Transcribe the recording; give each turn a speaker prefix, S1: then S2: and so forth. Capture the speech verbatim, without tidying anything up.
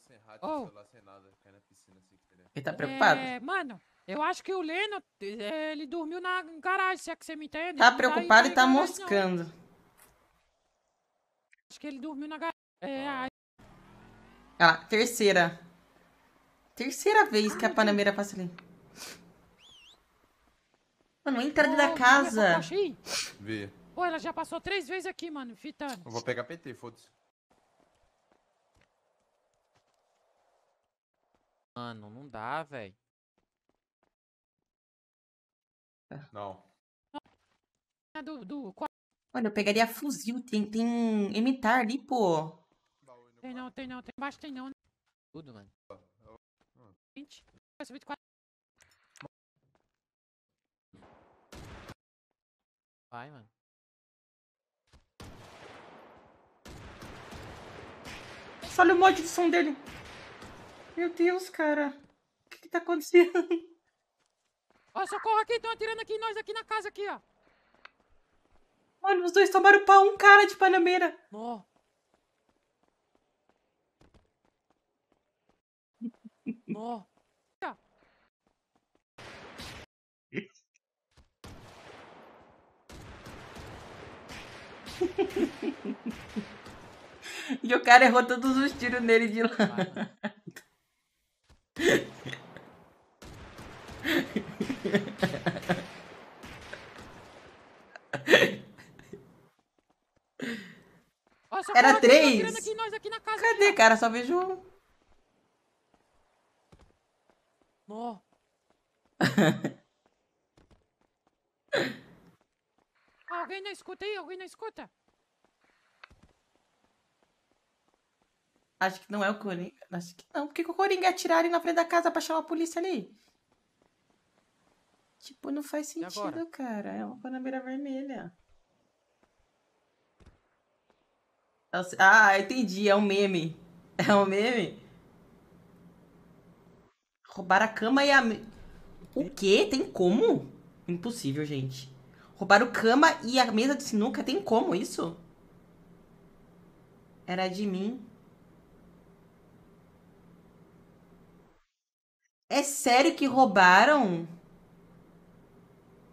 S1: sem rádio,
S2: Oh.
S1: celular sem nada, cai na piscina sem querer.
S3: Ele tá preocupado?
S2: É, mano, eu acho que o Leno, é, ele dormiu na garagem, se é que você me entende.
S3: Tá
S2: Ele não
S3: preocupado
S2: aí
S3: e tá
S2: pra garagem, não.
S3: moscando.
S2: Acho que ele dormiu na garagem. É,
S1: Ah.
S2: aí-
S3: Olha lá, terceira. Terceira vez que a Panameira passa ali. Mano, entra dentro da
S2: Ô, viu essa
S3: casa.
S2: coxa aí?
S1: Vi.
S2: Pô, ela já passou três vezes aqui, mano, fitando.
S1: Eu vou pegar P T, foda-se.
S4: Mano, não dá, velho.
S1: Não.
S2: É Do, do,
S3: Mano, eu pegaria fuzil. Tem, tem imitar ali, pô.
S2: tem não, tem não, tem embaixo, tem não.
S4: Tudo, mano.
S2: Gente, vai subir de quatro.
S4: Vai, mano.
S3: Olha o mod de som dele. Meu Deus, cara. O que que tá acontecendo?
S2: Ó, socorro aqui, estão atirando aqui em nós aqui na casa aqui, ó.
S3: Mano, os dois tomaram pau, um cara de Panameira.
S2: Ó. Ó.
S3: E o cara errou todos os tiros nele de lá.
S4: Vai, mano.
S2: Ó, socorro
S3: Era
S2: aqui, tão
S3: três?
S2: atirando aqui em nós aqui na casa
S3: Cadê,
S2: aqui, ó.
S3: cara? Só vejo um.
S2: Ó. Alguém não escuta aí? Alguém não escuta?
S3: Acho que não é o Coringa. Acho que não. Por que que o Coringa ia atirar ali na frente da casa pra chamar a polícia ali? Tipo, não faz
S4: agora?
S3: sentido, cara. É uma Panameira vermelha. Nossa, ah, entendi. É um meme. É um meme? Roubaram a cama e a... me- O quê? Tem como? Impossível, gente. Roubaram cama e a mesa de sinuca? Tem como isso? Era de mim. É sério que roubaram?